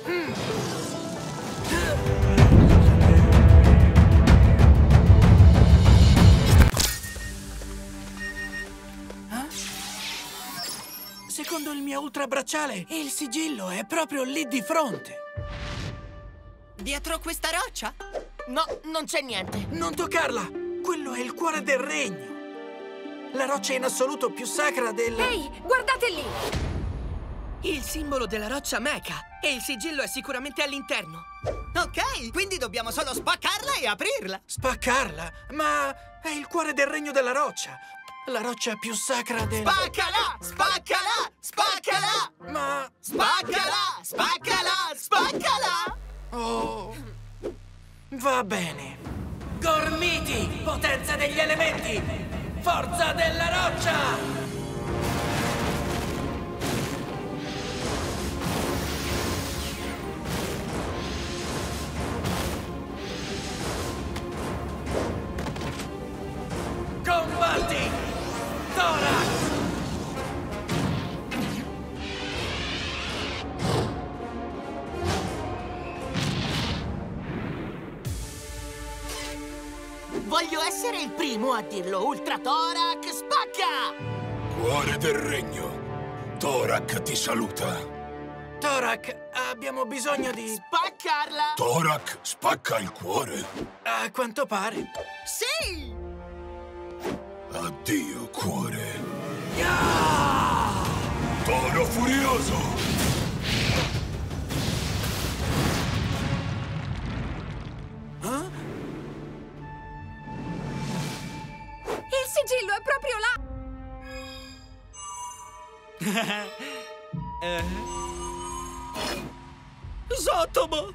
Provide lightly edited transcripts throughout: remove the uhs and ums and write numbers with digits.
Secondo il mio ultrabracciale, il sigillo è proprio lì di fronte. Dietro questa roccia? No, non c'è niente. Non toccarla! Quello è il cuore del regno. La roccia in assoluto più sacra del... Ehi, guardate lì! Il simbolo della roccia Mecha. E il sigillo è sicuramente all'interno. Ok, quindi dobbiamo solo spaccarla e aprirla. Spaccarla? Ma è il cuore del regno della roccia. La roccia più sacra del... Spaccala! Spaccala! Spaccala! Ma... Spaccala! Spaccala! Spaccala! Oh... Va bene. Gormiti! Potenza degli elementi! Forza della roccia! Combatti! Thorax! Voglio essere il primo a dirlo. Ultra Thorax, spacca! Cuore del regno, Thorak ti saluta. Thorax, abbiamo bisogno di... Spaccarla! Thorak spacca il cuore. A quanto pare. Sì! Addio, cuore. Ah! Toro furioso! Il sigillo è proprio là! Zotomo!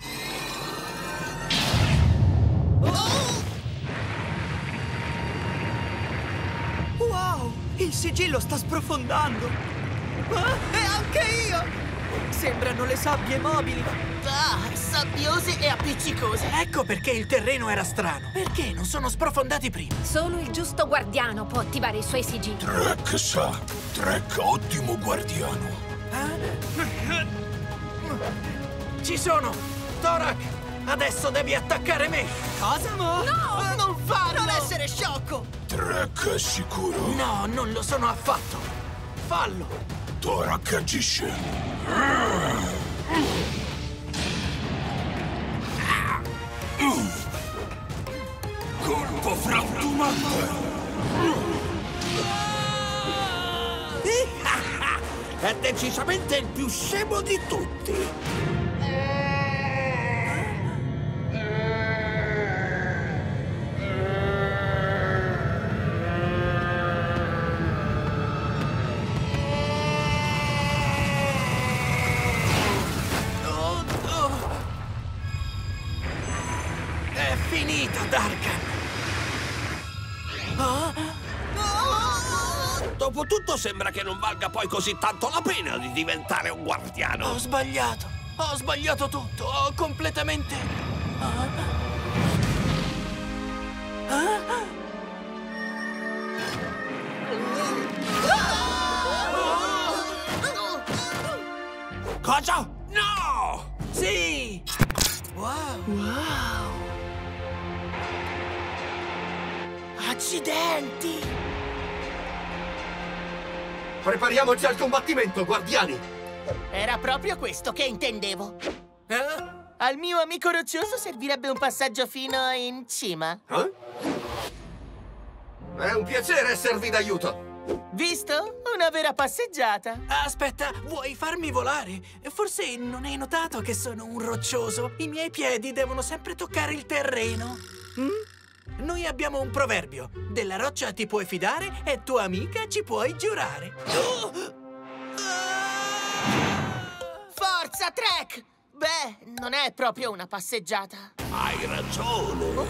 Wow! Il sigillo sta sprofondando! E anche io! Sembrano le sabbie mobili! Ah, sabbiose e appiccicose! Ecco perché il terreno era strano. Perché non sono sprofondati prima? Solo il giusto guardiano può attivare i suoi sigilli. Trek sa. Trek ottimo guardiano. Ci sono! Thorax, adesso devi attaccare me! Cosa? No! Non farlo! Non essere sciocco! Trek è sicuro. No, non lo sono affatto! Fallo! Thorak agisce. Colpo frantumante. È decisamente il più scemo di tutti! È finita, Darkan! Dopotutto sembra che non valga poi così tanto la pena di diventare un guardiano. Ho sbagliato tutto, ho completamente... Cosa? No! Sì! Wow! Accidenti! Prepariamoci al combattimento, guardiani! Era proprio questo che intendevo. Eh? Al mio amico roccioso servirebbe un passaggio fino in cima. Eh? È un piacere esservi d'aiuto! Visto? Una vera passeggiata. Aspetta, vuoi farmi volare? Forse non hai notato che sono un roccioso? I miei piedi devono sempre toccare il terreno. Noi abbiamo un proverbio. Della roccia ti puoi fidare e tua amica ci puoi giurare. Forza, Trek! Beh, non è proprio una passeggiata. Hai ragione.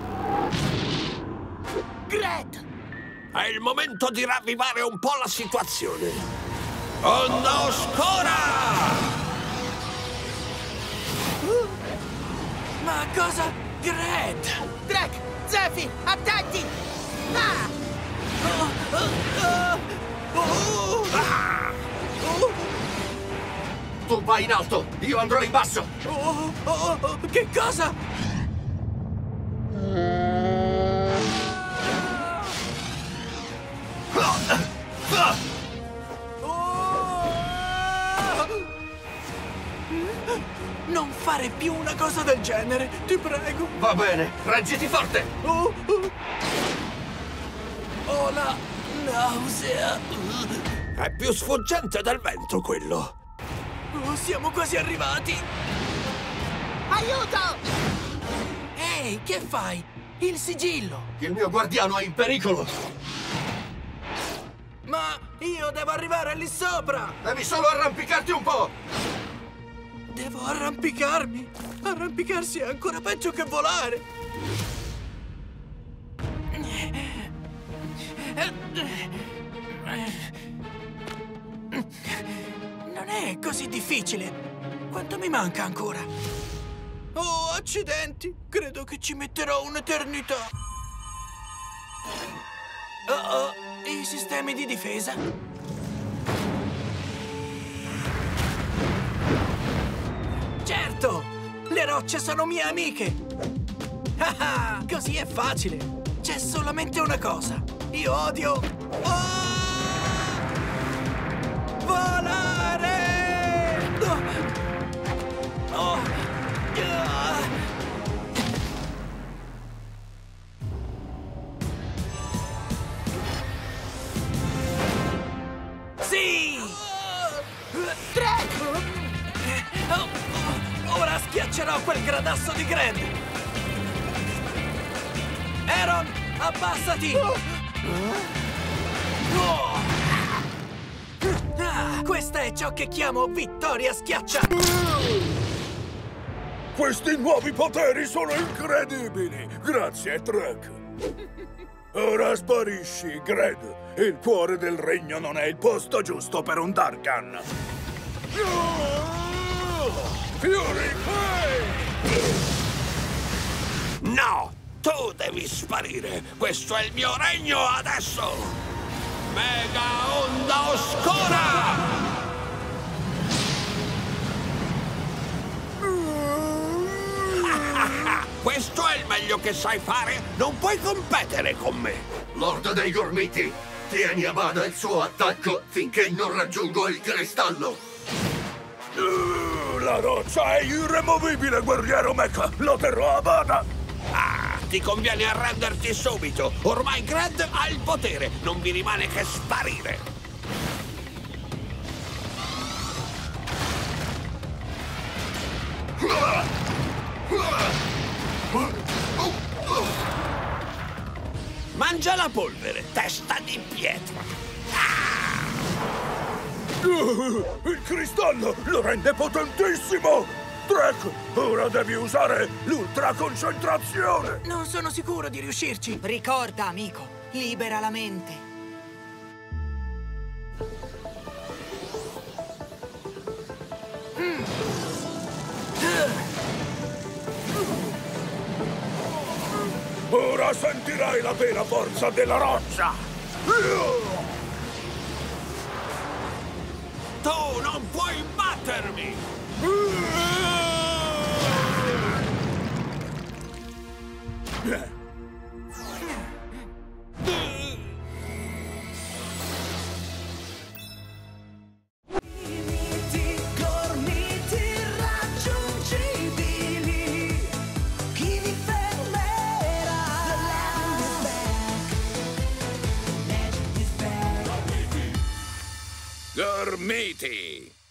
Gret! È il momento di ravvivare un po' la situazione. Onda oscura! Ma cosa? Gret! Trek! Zephyr! Attenti! Ah! Tu vai in alto, io andrò in basso. Che cosa? Non fare più una cosa del genere, ti prego. Va bene, reggiti forte. Ho la nausea. È più sfuggente del vento, quello. Siamo quasi arrivati. Aiuto! Ehi, che fai? Il sigillo. Il mio guardiano è in pericolo. Ma io devo arrivare lì sopra. Devi solo arrampicarti un po'. Devo arrampicarmi. Arrampicarsi è ancora peggio che volare. Non è così difficile. Quanto mi manca ancora? Oh, accidenti! Credo che ci metterò un'eternità. I sistemi di difesa? Certo! Le rocce sono mie amiche! Ah, così è facile! C'è solamente una cosa. Io odio... volare! Sì! Drake! Ora schiaccerò quel gradasso di Gred! Aaron, abbassati! Questa è ciò che chiamo vittoria schiaccia! Questi nuovi poteri sono incredibili! Grazie, Trek! Ora sparisci, Gred! Il cuore del regno non è il posto giusto per un Darkan! Fury Quake! No! Tu devi sparire! Questo è il mio regno adesso! Mega Onda Oscura! Questo è il meglio che sai fare? Non puoi competere con me! Lord dei Gormiti, tieni a bada il suo attacco finché non raggiungo il cristallo. La roccia è irremovibile, guerriero Mecha! Lo terrò a bada! Ah, ti conviene arrenderti subito! Ormai Gred ha il potere! Non vi rimane che sparire! Mangia la polvere, testa di pietra! Il cristallo lo rende potentissimo! Trek, ora devi usare l'ultraconcentrazione! Non sono sicuro di riuscirci! Ricorda, amico, libera la mente. Ora sentirai la vera forza della roccia! Tu non puoi battermi! Gormiti!